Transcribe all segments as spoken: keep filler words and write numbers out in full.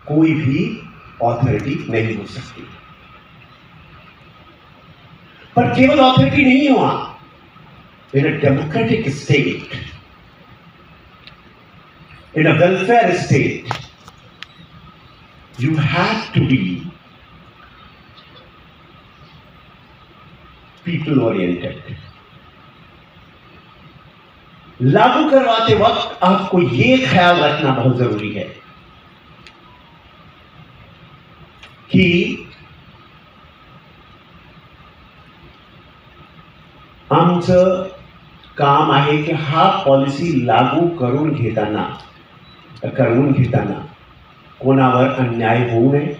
कोई भी ऑथोरिटी नहीं हो सकती। पर केवल ऑथोरिटी नहीं हुआ, in a democratic state, in a welfare state, you have to be people oriented. लागू करवाते वक्त आपको यह ख्याल रखना बहुत जरूरी है कि आमचं काम आहे की हा पॉलिसी लागू करून घेताना करून घेताना कोणावर अन्याय होऊ नये,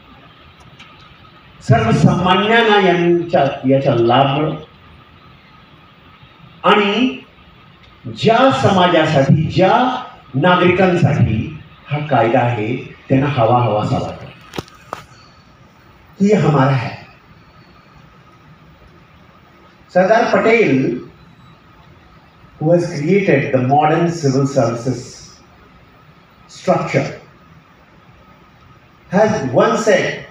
सर्वसामान्यांना यांच्या याचा लाभ आणि ज्या समाजासाठी ज्या नागरिकांसाठी हा कायदा आहे त्यांना हवा हवासा वाटतो। ये हमारा है। Sardar Patel, who has created the modern civil services structure, has once said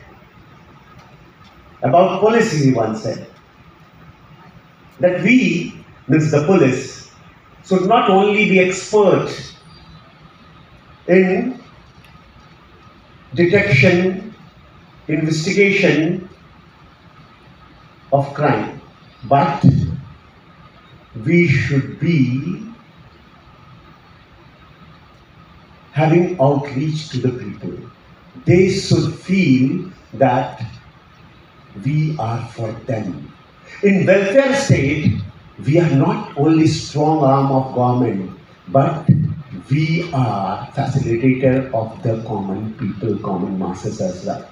about police, he once said that we, means the police, should not only be expert in detection, investigation of crime, but we should be having outreach to the people. They should feel that we are for them. In welfare state, we are not only strong arm of government, but we are facilitator of the common people, common masses as well.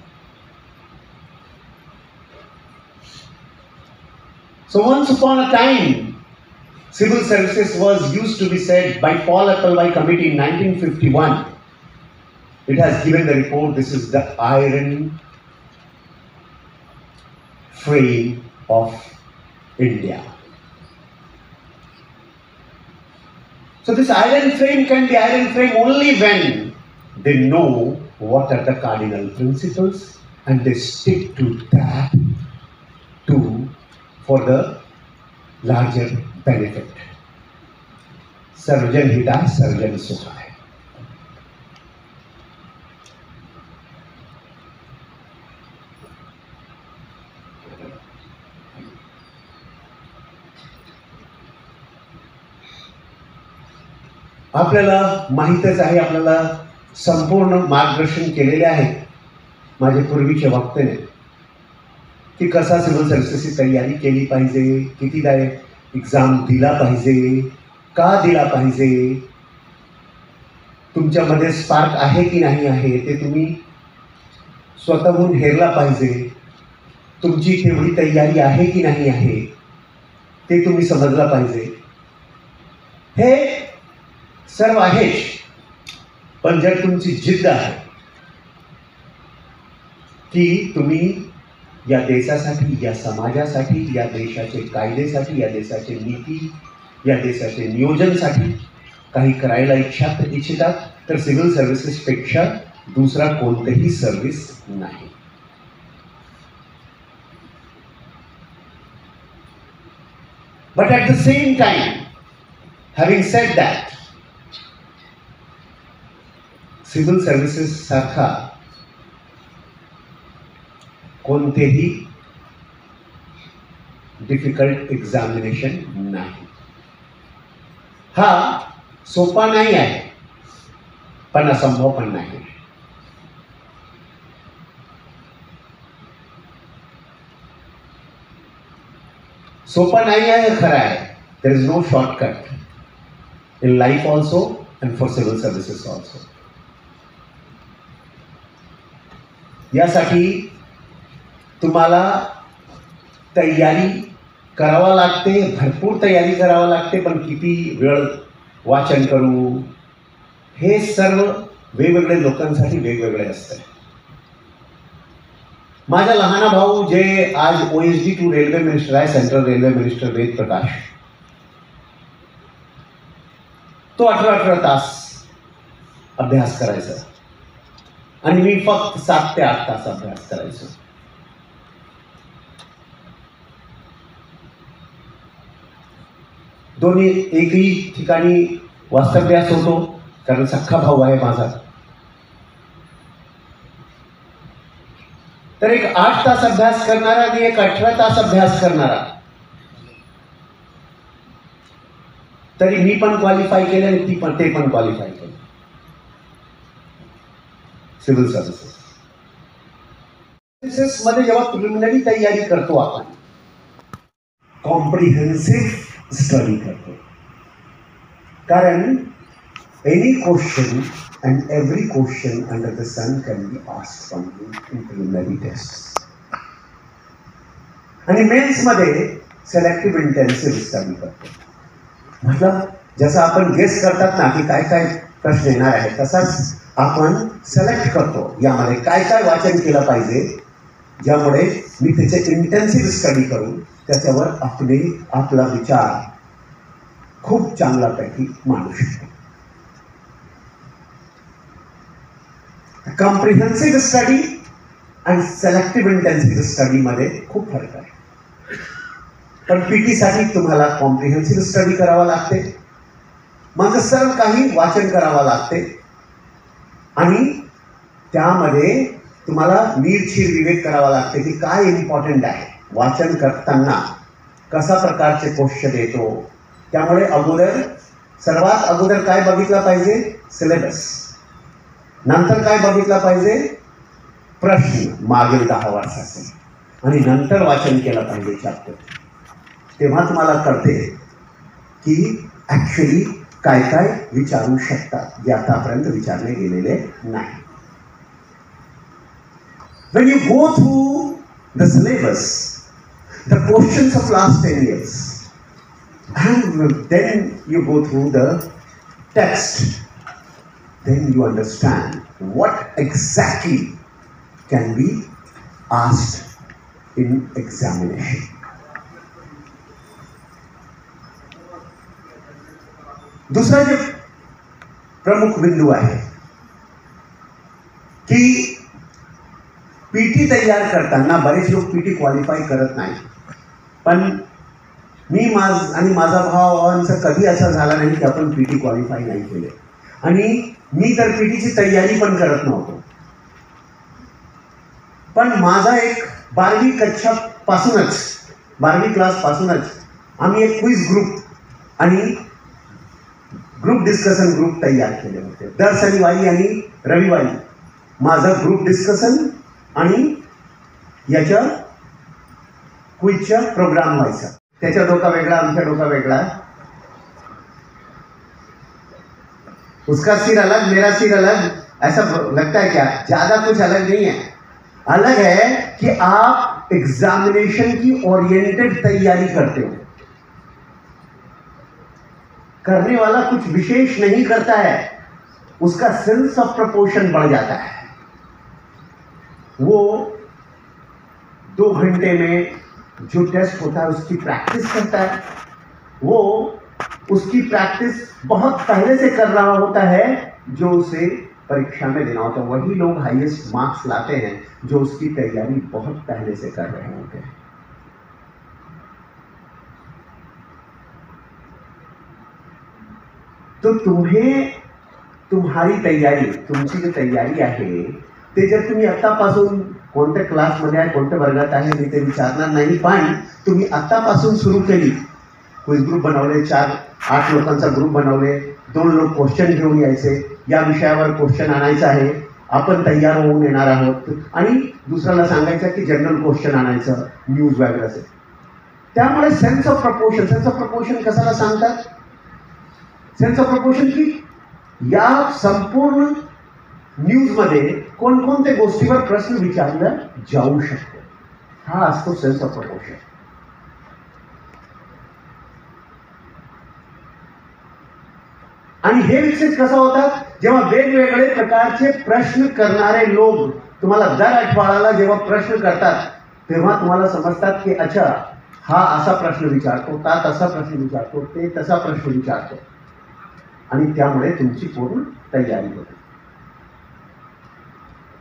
So once upon a time, civil services was used to be said by Paul Appleby Committee in nineteen fifty-one. It has given the report, this is the iron frame of India. So this iron frame can be iron frame only when they know what are the cardinal principles and they stick to that to for the larger benefit. सर्वजन हिताय सर्वजन सुखाय। आपल्याला माहीतच आहे, आपल्याला संपूर्ण मार्गदर्शन केलेले आहे माझे पूर्वीचे वक्त्याने की कसा सिव्हिल सर्व्हिसेसची तयारी केली पाहिजे, कितीदा एक्झाम दिला पाहिजे, का दिला पाहिजे, तुमच्यामध्ये स्पार्क आहे की नाही आहे ते तुम्ही स्वतःहून हेरला पाहिजे, तुमची तेवढी तयारी आहे की नाही आहे ते तुम्ही समजला पाहिजे। हे सर्व आहे, पण जर तुमची जिद्द आहे की तुम्ही या देशासाठी, या समाजासाठी, या देशाचे कायदेसाठी, या देशाचे नीती, या देशाचे नियोजनसाठी काही करायला इच्छा इच्छितात तर सिव्हिल सर्व्हिसेसपेक्षा दूसरा कोणतेही सर्व्हिस नाही। But at the same time, having said that, civil services सारखा कोणतेही डिफिकल्ट एग्जामिनेशन नाही। हा सोपा नाही आहे, पण असंभव पण नाही। सोपा नाही आहे खरं आहे, there is no shortcut in life also and for civil services also. यासाठी तुम्हाला तयारी करावा लागते, भरपूर तयारी करावा लागते, पण किती वेळ वाचन करू हे सर्व वेगवेगळे लोकांसाठी वेगवेगळे असते। माझा लहान भाऊ जे आज O S D to railway minister आहे, central railway minister Ved Prakash, तो अठरा अठरा तास अभ्यास करायचा। आणि मी फक्त सात ते आठ तास अभ्यास करायचो. दोन्ही एकही ठिकाणी वास्तव्यास होतो, कारण सख्खा भाऊ आहे माझा. तर एक आठ तास अभ्यास करणारा आणि एक अठरा तास अभ्यास करणारा, तरी मी पण क्वालिफाय केले आणि ती पण ते पण क्वालिफाय केले सिव्हिल सर्व्हिसेस. सर्व्हिसेस मध्ये जेव्हा प्रिलिमिनरी तयारी करतो आपण, कॉम्प्रिहेन्सिव्ह स्टडी करतो, कारण any question and every question under the sun can be asked from you in preliminary tests. आणि मेन्स मध्ये सिलेक्टिव्ह इंटेन्सिव्ह स्टडी करतो. मतलब जसं आपण गेस करतात ना की काय काय प्रश्न येणार आहे, तसाच आपण सिलेक्ट करतो यामध्ये काय काय वाचन केलं पाहिजे, ज्यामुळे मी त्याचे इंटेन्सिव्ह स्टडी करून त्याच्यावर आपले आपला विचार खूप चांगल्यापैकी मांडू शकतो. कॉम्प्रिहेन्सिव्ह स्टडी आणि सिलेक्टिव्ह इंटेन्सिव्ह स्टडी मध्ये खूप फरक आहे. पण पीटी साठी तुम्हाला कॉम्प्रिहेन्सिव्ह स्टडी करावा लागते, मग सर्व काही वाचन करावं लागते आणि त्यामध्ये तुम्हाला नीरशीर विवेक करावा लागते की काय इम्पॉर्टंट आहे. वाचन करताना कशा प्रकारचे क्वेश्चन येतो, त्यामुळे अगोदर सर्वात अगोदर काय बघितलं पाहिजे, सिलेबस. नंतर काय बघितलं पाहिजे, प्रश्न मागील दहा वर्षाचे, आणि नंतर वाचन केलं पाहिजे चॅप्टर. तेव्हा तुम्हाला कळते की ॲक्च्युली काय काय विचारू शकतात जे आतापर्यंत विचारले गेलेले नाही. When you go through the syllabus, the questions of last ten years, and then you go through the text, then you understand what exactly can be asked in examination. दूसरा जो प्रमुख बिंदू आहे की पीटी तयार करताना बरेच लोक पीटी क्वालिफाय करत नाही. पण मी माझ आणि माझा भावांचं कधी असं झालं नाही की आपण पीटी क्वालिफाय नाही केले, आणि मी तर पीटीची तयारी पण करत नव्हतो. पण माझा एक बारवी कक्षा पासूनच बारवी क्लास पासूनच आम्ही एक क्विज ग्रुप आणि ग्रुप डिस्कशन ग्रुप तयार केले होते. दर शनिवारी आणि रविवारी माझा ग्रुप डिस्कशन आणि याच्या क्विजचा प्रोग्राम व्हायचा. त्याच्या डोका वेगळा, आमच्या डोका वेगळा. उसका सिर अलग, मेरा सिर अलग. ऐसा लगता है क्या? ज्यादा कुछ अलग नहीं है. अलग है कि आप एग्जामिनेशन की ओरिएंटेड तैयारी करते हो. करने वाला कुछ विशेष नहीं करता है, उसका सेंस ऑफ प्रपोर्शन बढ़ जाता है. वो दो घंटे में जो टेस्ट होता है उसकी प्रैक्टिस करता है. वो उसकी प्रैक्टिस बहुत पहले से कर रहा होता है जो उसे परीक्षा में देना होता है. वही लोग हाईएस्ट मार्क्स लाते हैं जो उसकी तैयारी बहुत पहले से कर रहे होते हैं. तो तुम्हें तुम्हारी तयारी, तुमची जी तयारी आहे ते जर तुम्ही आत्तापासून कोणत्या क्लासमध्ये आहे, कोणत्या वर्गात आहे मी ते विचारणार नाही, पण तुम्ही आत्तापासून सुरू केली. क्विज ग्रुप बनवले, चार आठ लोकांचा ग्रुप बनवले, दोन लोक क्वेश्चन घेऊन यायचे, या विषयावर क्वेश्चन आणायचं आहे, आपण तयार होऊन येणार आहोत, आणि दुसऱ्याला सांगायचं की जनरल क्वेश्चन आणायचं न्यूज वगैरे. त्यामुळे sense of proportion, sense of proportion कशाला सांगतात? सेन्स ऑफ प्रपोर्शन की या संपूर्ण न्यूजमध्ये कोणकोणत्या गोष्टीवर प्रश्न विचारला जाऊ शकतो, हा असतो सेन्स ऑफ प्रपोर्शन. आणि हे विकसित कसं होतात जेव्हा वेगवेगळे प्रकारचे प्रश्न करणारे लोक तुम्हाला दर आठवड्याला जेव्हा प्रश्न करतात, तेव्हा तुम्हाला समजतात की अच्छा हा असा प्रश्न विचारतो, ता तसा प्रश्न विचारतो, ते तसा प्रश्न विचारतो, आणि त्यामुळे तुमची पूर्ण तयारी होते.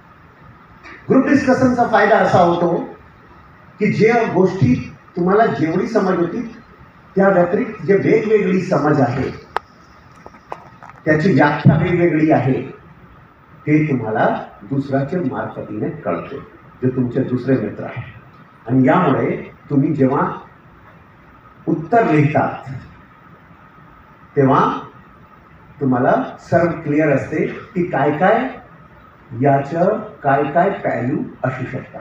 ग्रुप डिस्कशनचा फायदा असा होतो की जे गोष्टी तुम्हाला जेवढी समज होती त्या व्यतिरिक्त जे वेगवेगळी समज आहे, त्याची व्याख्या वेगवेगळी आहे, ते तुम्हाला दुसऱ्याच्या मार्फतीने कळते, जे तुमचे दुसरे मित्र आहेत. आणि यामुळे तुम्ही जेव्हा उत्तर लिहितात तेव्हा तुम्हाला सर्व क्लिअर असते की काय काय याचं काय काय पॅलू असू शकतात.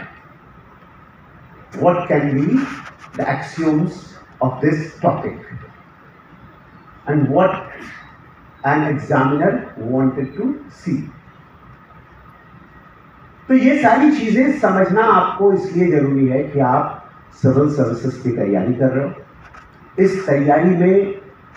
What can be the axioms of this topic and what an examiner wanted to see. तो ये सारी चीजें समझना आपको इसलिए जरूरी है कि आप सिविल सर्विसेज की तैयारी कर रहे हो. इस तैयारी में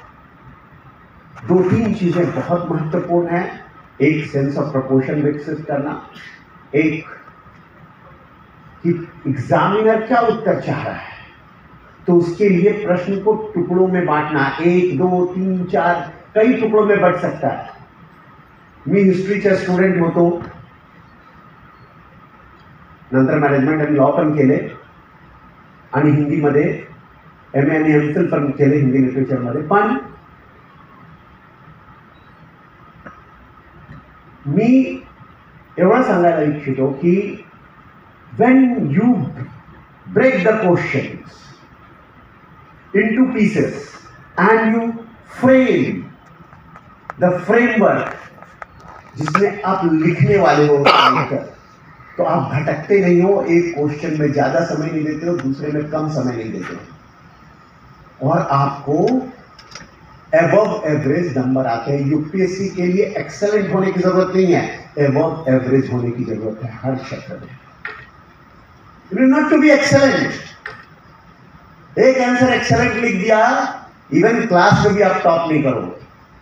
दो तीन चीजें बहुत महत्वपूर्ण हैं. एक सेंस ऑफ प्रपोर्शन विकसित करना, एक कि एग्जामिनर क्या उत्तर चाह रहा है, तो उसके लिए प्रश्न को टुकड़ों में बांटना, एक दो तीन चार कई टुकड़ों में बट सकता है. मी हिस्ट्रीचा स्टुडंट होतो, नंतर मॅनेजमेंट आणि लॉ पण केले आणि हिंदीमध्ये एम ए आणि एम फिल पण केले हिंदी लिटरेचरमध्ये. पण मी एवढं सांगायला इच्छितो की when you break the questions into pieces and you frame the framework जिसमें आप लिखने वाले हो, तो आप भटकते नहीं हो, एक क्वेश्चन में ज्यादा समय नहीं देते हो, दूसरे में कम समय नहीं देते हो, और आपको एबव एवरेज नंबर आते हैं. यूपीएससी के लिए एक्सेलेंट होने की जरूरत नहीं है, एबव एवरेज होने की जरूरत है हर क्षेत्र में. You need not to be excellent. एक आंसर एक्सेलेंट लिख दिया, इवन क्लास में भी आप टॉप नहीं करोगे.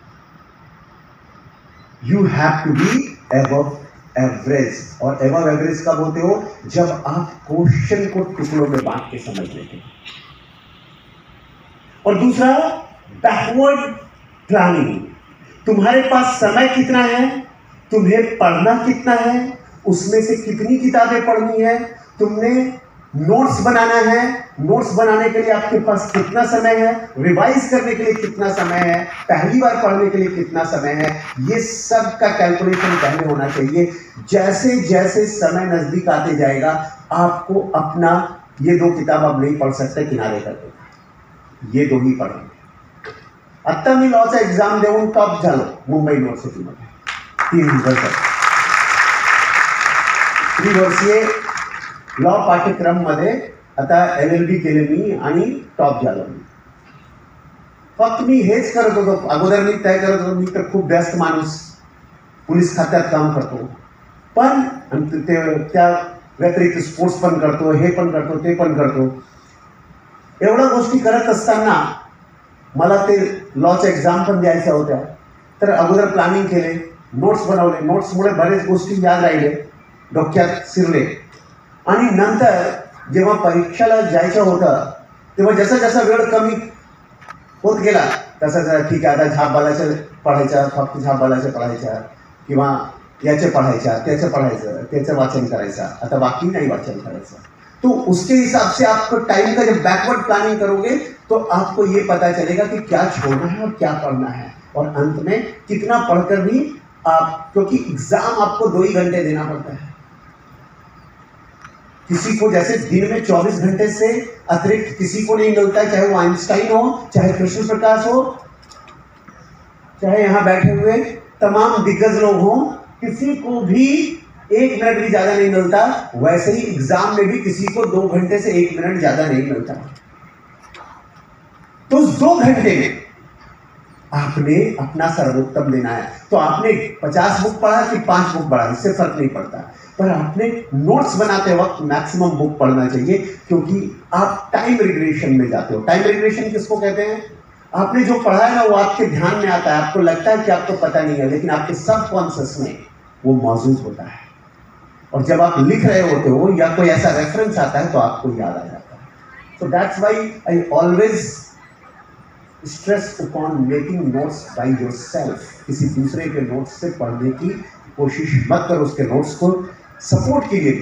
You have to be above average. और एबव एवरेज कब होते हो? जब आप क्वेश्चन को टुकड़ों में बांट के समझ लेते हो. और दूसरा, बैकवर्ड प्लानिंग. तुम्हारे पास समय कितना है, तुम्हें पढ़ना कितना है, उसमें से कितनी किताबें पढ़नी है, तुमने नोट्स बनाना है, नोट्स बनाने के लिए आपके पास कितना समय है, रिवाइज करने के लिए कितना समय है, पहली बार पढ़ने के लिए कितना समय है, ये सब का कैलकुलेशन पहले होना चाहिए. जैसे जैसे समय नजदीक आते जाएगा आपको अपना ये दो किताब आप नहीं पढ़ सकते, किनारे कर दो, ये दो ही पढ़ेंगे. आता मी लॉचा एक्झाम देऊन टॉप झालो मुंबई युनिव्हर्सिटीमध्ये. तीन वर्ष त्रिवर्षीय लॉ पाठ्यक्रममध्ये आता एल एल बी केले मी आणि टॉप झालो मी. फक्त मी हेच करत होतो. अगोदर मी तय करत होतो, मी तर खूप व्यस्त माणूस, पोलीस खात्यात काम करतो, पण ते त्या व्यतिरिक्त स्पोर्ट्स पण करतो, हे पण करतो, ते पण करतो. एवढ्या गोष्टी करत असताना मला ते लॉच्या एक्झाम पण द्यायच्या होत्या. तर अगोदर प्लॅनिंग केले, नोट्स बनवले, नोट्समुळे बरेच गोष्टी याद राहिले, डोक्यात शिरले. आणि नंतर जेव्हा परीक्षेला जायचं होतं तेव्हा जसा जसा वेळ कमी होत गेला तसा ठीक आहे, आता झाप बालाच्या पढ़ायच्या, फक्त झाप बालाच्या पढ़ायच्या, किंवा याचे पढ़ायच्या, त्याचं पढ़ायचं, त्याचं वाचन करायचं, आता बाकी नाही वाचन करायचं. तो उसके हिसाब से आपको टाइम का जब बैकवर्ड प्लानिंग करोगे तो आपको ये पता चलेगा कि क्या छोड़ना है और क्या पढ़ना है, और अंत में कितना पढ़कर भी आप, क्योंकि एग्जाम आपको दो ही घंटे देना पड़ता है. किसी को जैसे दिन में चौबीस घंटे से अतिरिक्त किसी को नहीं मिलता है, चाहे वो आइंस्टाइन हो, चाहे कृष्ण प्रकाश हो, चाहे यहाँ बैठे हुए तमाम दिग्गज लोग हों, किसी को भी एक मिनट भी ज्यादा नहीं मिलता. वैसे ही एग्जाम में भी किसी को दो घंटे से एक मिनट ज्यादा नहीं मिलता. तो उस दो घंटे में आपने अपना सर्वोत्तम देना है. तो आपने पचास बुक पढ़ा कि पांच बुक पढ़ा, इससे फर्क नहीं पड़ता, पर आपने नोट्स बनाते वक्त मैक्सिमम बुक पढ़ना चाहिए, क्योंकि आप टाइम रिग्रेशन में जाते हो. टाइम रिग्रेशन किसको कहते हैं? आपने जो पढ़ा है ना वो आपके ध्यान में आता है, आपको लगता है कि आपको पता नहीं है, लेकिन आपके सबकॉन्शियस में वो मौजूद होता है. और जब आप लिख रहे होते हो या कोई ऐसा रेफरेंस आता है तो आपको याद आ जाता है. So that's why I always stress upon making notes by yourself. किसी दूसरे के नोट्स से पढ़ने की कोशिश मत करो. उसके नोट्स को सपोर्ट केली.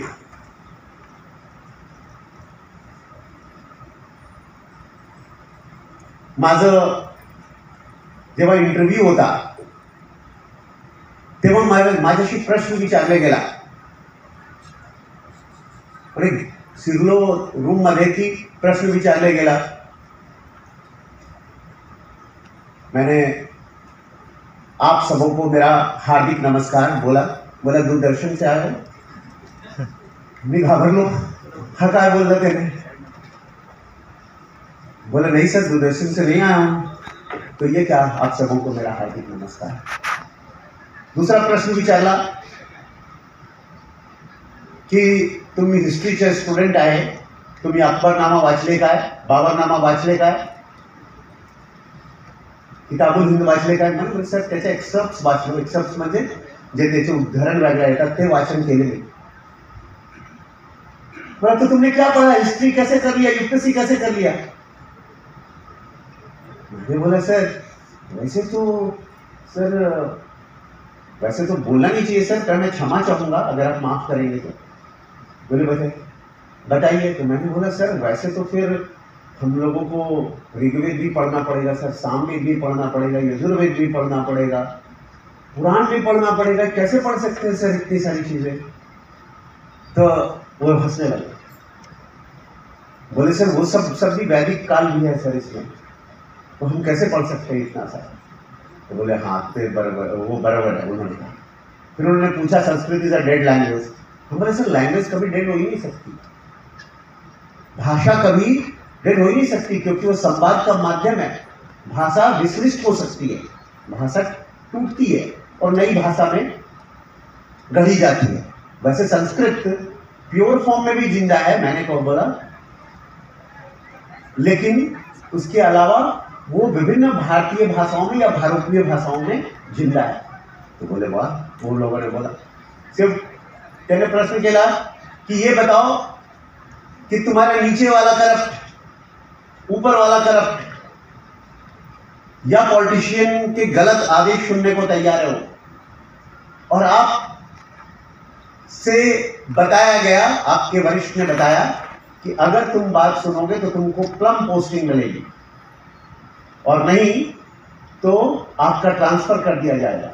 माझं जेव्हा इंटरव्ह्यू होता तेव्हा माझ्याशी प्रश्न विचारला गेला. आणि सिरलो रूम मध्ये की प्रश्न विचारला गेला. मैंने आप सबों को मेरा हार्दिक नमस्कार बोला. बोला दूरदर्शन से आया. मी घाबरलो. हा काय बोलला त्याने. बोला नहीं सर दूरदर्शन से नहीं आया हूं. तो ये क्या, आप सबों को मेरा हार्दिक नमस्कार. दूसरा प्रश्न विचारला की तुम्ही हिस्ट्रीचे स्टुडंट आहे, तुम्ही अकबरनामा वाचले काय, बाबरनामा वाचले काय, किताबुल हिंद वाचले काय. म्हणून सर त्याचे एक्सर्प्ट्स वाचलो. एक्सर्प्ट्स म्हणजे जे त्याचे उदाहरण वेगळे येतात ते वाचन केलेले. परंतु तुमने क्या पढ़ा, हिस्ट्री कैसे कर लिया, यूपीएससी कैसे कर लिया. मैंने बोला सर वैसे तो सर वैसे तो बोलना नहीं चाहिए सर, पर मैं क्षमा चाहूंगा अगर आप माफ करेंगे तो. बोले बताइए बताइए. तो मैंने बोला सर वैसे तो फिर हम लोगों को ऋग्वेद भी पढ़ना पड़ेगा सर, सामवेद भी पढ़ना पड़ेगा, यजुर्वेद भी पढ़ना पड़ेगा, पुराण भी पढ़ना पड़ेगा, कैसे पढ़ सकते हैं सर इतनी सारी चीजें. तो वो हंसने लगे. बोले सर वो सब सब भी वैदिक काल भी है सर इसमें, तो हम कैसे पढ़ सकते हैं इतना सारा. तो बोले हाँ तो बराबर, वो बराबर है उन्होंने कहा. फिर उन्होंने पूछा Sanskrit is a dead language. हम बोले सर लैंग्वेज कभी डेड हो ही नहीं सकती, भाषा कभी डेड हो ही नहीं सकती, क्योंकि वो संवाद का माध्यम है. भाषा विसृष्ट हो सकती है, भाषा टूटती है और नई भाषा में गढ़ी जाती है. वैसे संस्कृत प्योर फॉर्म में भी जिंदा है, मैंने कहा बोला, लेकिन उसके अलावा वो विभिन्न भारतीय भाषाओं में या भारतीय भाषाओं में जिंदा है. तो बोले वाह. वो लोगों ने बोला सिर्फ त्याने प्रश्न केला कि ये बताओ कि तुम्हारे नीचे वाला करप्ट, ऊपर वाला करप्ट, या पॉलिटिशियन के गलत आदेश सुनने को तैयार हो, और आप से बताया गया, आपके वरिष्ठ ने बताया कि अगर तुम बात सुनोगे तो तुमको प्लम पोस्टिंग मिलेगी, और नहीं तो आपका ट्रांसफर कर दिया जाएगा.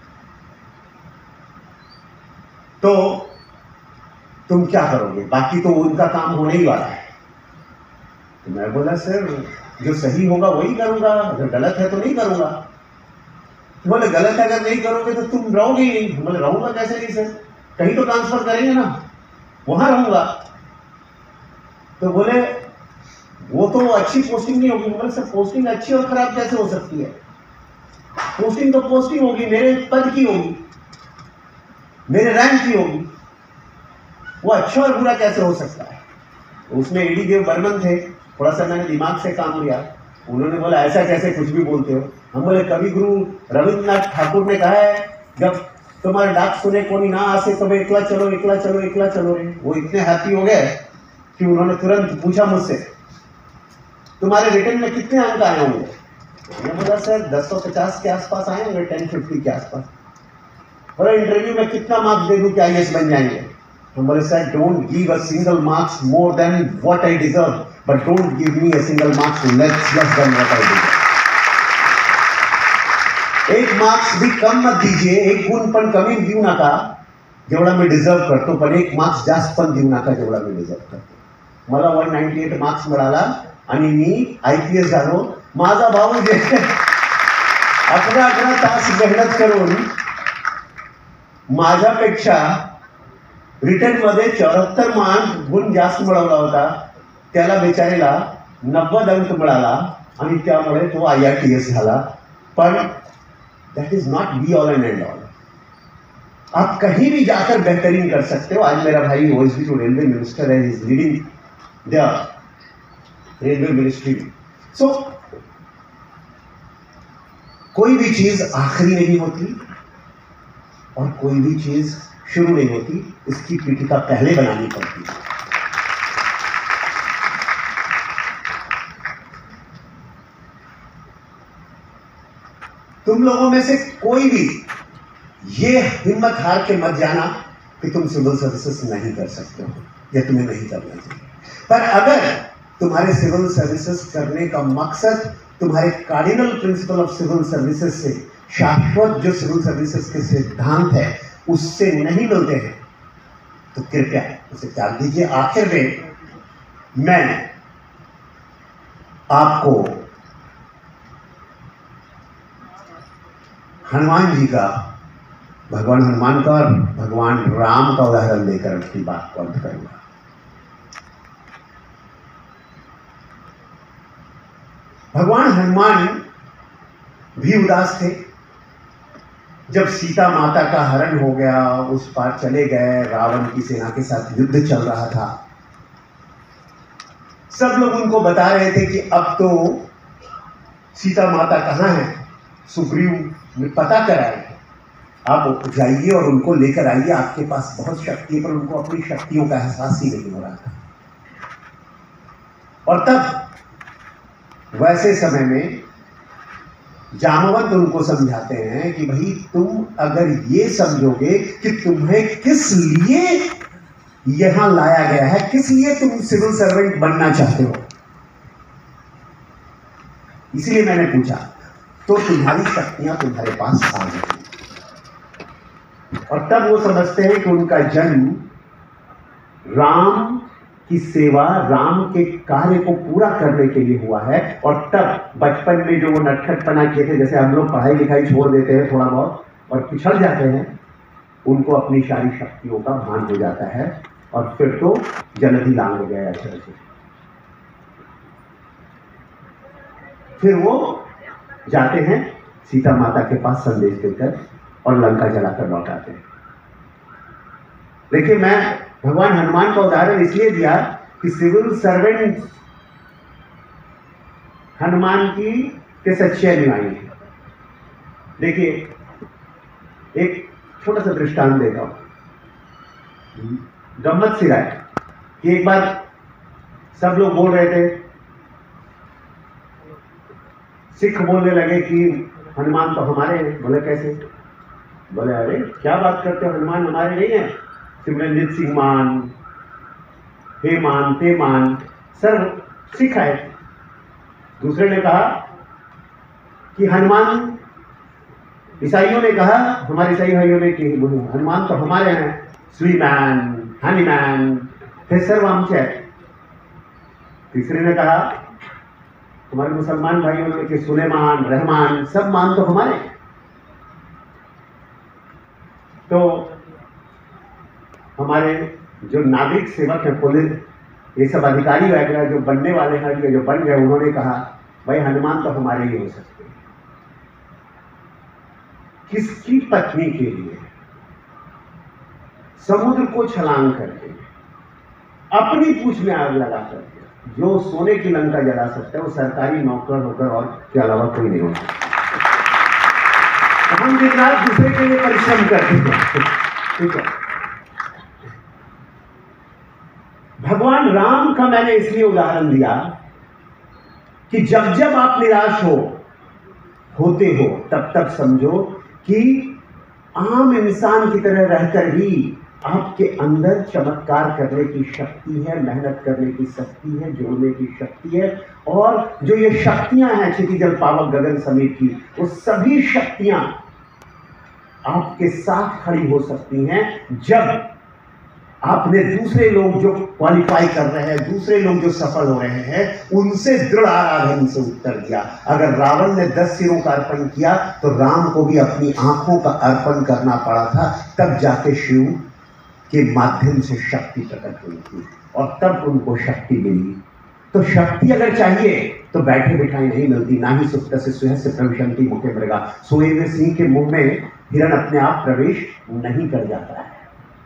तो तुम क्या करोगे, बाकी तो उनका काम होने ही वाला है. तो मैं बोला सर जो सही होगा वही करूंगा, अगर गलत है तो नहीं करूंगा. तो बोले गलत है अगर नहीं करोगे तो तुम रहोगे ही नहीं. बोले रहूंगा कैसे नहीं सर, कहीं तो ट्रांसफर करेंगे ना, वहां रहूंगा. तो बोले वो तो अच्छी पोस्टिंग नहीं होगी. बोले सर पोस्टिंग अच्छी और खराब कैसे हो सकती है, पोस्टिंग तो पोस्टिंग होगी, मेरे पद की होगी, मेरे रैंक की होगी, वो अच्छा और बुरा कैसे हो सकता है. उसमें एडी देव बर्मन थे, थोड़ा सा मैंने दिमाग से काम लिया. उन्होंने बोला ऐसा कैसे कुछ भी बोलते हो. हम बोले कवि गुरु रविन्द्रनाथ ठाकुर ने कहा है जब तुम्हारे डाक सुने कोई ना आसे तब एकला चलो एकला चलो एकला चलो रे. वो इतने हैप्पी हो गए कि उन्होंने तुरंत पूछा मुझसे तुम्हारे रिटर्न में कितने अंक आए होंगे. मैंने बोला सर दस सौ पचास के आसपास आए होंगे, टेन फिफ्टी के आसपास. बोला इंटरव्यू में कितना मार्क्स दे दूं कि आई ए एस बन जाएंगे. हम बोले sir don't give a single marks more than what I deserve, but don't give me a single marks less less than what I deserve. एक मार्क्स भी कम मत दीजिए, एक गुण पण कमी देऊ नका जेवढा मी डिझर्व करतो, पण एक मार्क्स जास्त पण देऊ नका जेवढा मी डिझर्व करतो. मला वन नाईन्टी एट मार्क्स मिळाला आणि मी आय पी एस झालो. माझा भाऊ जे अकरा अकरा तास मेहनत करून माझ्यापेक्षा रिटर्न मध्ये चौहत्तर मार्क गुण जास्त मिळवला होता, त्याला बेचारीला नव्वद अंक मिळाला आणि त्यामुळे तो आय आय टी एस झाला. पण that is not be all and end all. आप कहीं भी जाकर बेहतरीन कर सकते हो. आज मेरा भाई ओएसडी जो रेलवे मिनिस्टर है, is leading the railway ministry. So कोई भी चीज आखिरी नहीं होती और कोई भी चीज शुरू नहीं होती, इसकी पीठिका पहले बनानी पड़ती है. तुम लोगों में से कोई भी ये हिम्मत हार के मत जाना कि तुम सिविल सर्विसेज नहीं कर सकते हो या तुम्हें नहीं करना चाहिए। पर अगर तुम्हारे सिविल सर्विसेज करने का मकसद तुम्हारे cardinal principle of civil services से, शाश्वत जो सिविल सर्विसेज के सिद्धांत है उससे नहीं मिलते हैं, तो कृपया उसे त्याग दीजिए। आखिर में मैं आपको हनुमान जी का, भगवान हनुमान का और भगवान राम का उदाहरण देकर अपनी बात को अंत करूंगा। भगवान हनुमान भी उदास थे। जब सीता माता का हरण हो गया, उस पार चले गए, रावण की सेना के साथ युद्ध चल रहा था। सब लोग उनको बता रहे थे कि अब तो सीता माता कहाँ है, सुग्रीव ने पता कराया, आप जाइए और उनको लेकर आइए, आपके पास बहुत शक्ति है। पर उनको अपनी शक्तियों का एहसास ही नहीं हो रहा था। और तब वैसे समय में जामवंत उनको समझाते हैं कि भाई तुम अगर ये समझोगे कि तुम्हें किस लिए यहां लाया गया है, किस लिए तुम सिविल सर्वेंट बनना चाहते हो, इसलिए मैंने पूछा, तो तुम्हारी शक्तियां तुम्हारे पास आ गई। और तब वो समझते हैं कि उनका जन्म राम की सेवा, राम के कार्य को पूरा करने के लिए हुआ है। और तब बचपन में जो वो नटखटपना किए थे, जैसे हम लोग पढ़ाई लिखाई छोड़ देते हैं थोड़ा बहुत और पिछड़ जाते हैं, उनको अपनी सारी शक्तियों का भान हो जाता है और फिर तो जलधि लांग गया ऐसे ऐसे। फिर वो जाते हैं सीता माता के पास संदेश देकर और लंका जलाकर लौट आते हैं। देखिए, मैं भगवान हनुमान का उदाहरण इसलिए दिया कि सिविल सर्वेंट हनुमान की के सच्चे अनुयायी हैं। देखिए, एक छोटा सा दृष्टांत देता हूं। गम्मत सी है कि एक बार सब लोग बोल रहे थे, सिख बोलने लगे कि हनुमान तो हमारे हैं। बोले कैसे? बोले अरे क्या बात करते हो, हनुमान हमारे नहीं है। सिमरनजीत सिंह मान, हे मान, ते मान, सर सिख है। दूसरे ने कहा कि हनुमान, ईसाइयों ने कहा, हमारे ईसाई भाइयों ने कि हनुमान तो हमारे हैं, स्वीमैन, हनीमैन, हे सर्वमचय। तीसरे ने कहा, हमारे मुसलमान भाइयों ने कि सुलेमान, रहमान, सब मान तो हमारे। तो हमारे जो नागरिक सेवक है, पुलिस, ये सब अधिकारी वगैरह जो बनने वाले हैं या जो बन गए, उन्होंने कहा भाई हनुमान तो हमारे ही हो सकते हैं। किसकी पत्नी के लिए समुद्र को छलांग करके, अपनी पूंछ में आग लगा करके जो सोने की लंका जला सकता है, वो सरकारी नौकर होकर और के अलावा कोई नहीं हो सकता। हम दिन रात दूसरे के लिए परिश्रम करते हैं। ठीक है, भगवान राम का मैंने इसलिए उदाहरण दिया कि जब जब आप निराश हो होते हो, तब तब समझो कि आम इंसान की तरह रहकर भी आपके अंदर चमत्कार करने की शक्ति है, मेहनत करने की शक्ति है, जोड़ने की शक्ति है। और जो ये शक्तियां हैं क्षिति जल पावक गगन समेत की, वो सभी शक्तियां आपके साथ खड़ी हो सकती हैं जब आपने दूसरे लोग जो क्वालिफाई कर रहे हैं, दूसरे लोग जो सफल हो रहे हैं, उनसे दृढ़ आराधन से उत्तर दिया। अगर रावण ने दस सिरों का अर्पण किया तो राम को भी अपनी आंखों का अर्पण करना पड़ा था, तब जाके शिव के माध्यम से शक्ति प्रकट हुई थी और तब उनको शक्ति मिली। तो शक्ति अगर चाहिए तो बैठे बिठाए नहीं मिलती, ना ही सुप्त से सुह से प्रविशन्ति मुखे मृगा। सोए हुए सिंह के मुंह में हिरण अपने आप प्रवेश नहीं कर जाता है।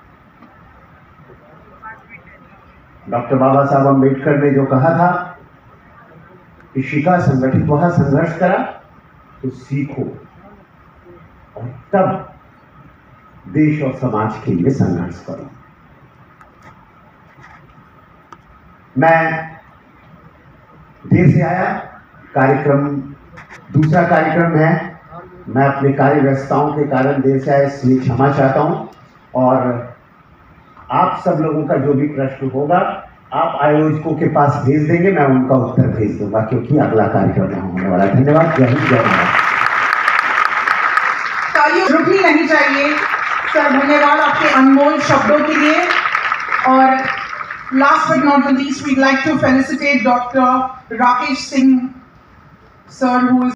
डॉक्टर बाबा साहब अम्बेडकर ने जो कहा था कि शिका संगठित वहां संघर्ष करा, तो सीखो और तब देश और समाज के लिए संघर्ष करो। मैं देर से आया, कार्यक्रम दूसरा कार्यक्रम है, मैं अपने कार्य व्यस्तताओं के कारण देर से आया, इसलिए क्षमा चाहता हूं। और आप सब लोगों का जो भी प्रश्न होगा आप आयोजकों के पास भेज देंगे, मैं उनका उत्तर भेज दूंगा, क्योंकि अगला कार्यक्रम होने वाला है। धन्यवाद। जय हिंद, जय भारत। तालियों रुकनी नहीं चाहिए। सर धन्यवाद आपके अनमोल शब्दों के लिए। और last but not the least, we'd like to felicitate doctor Rakesh Singh sir, who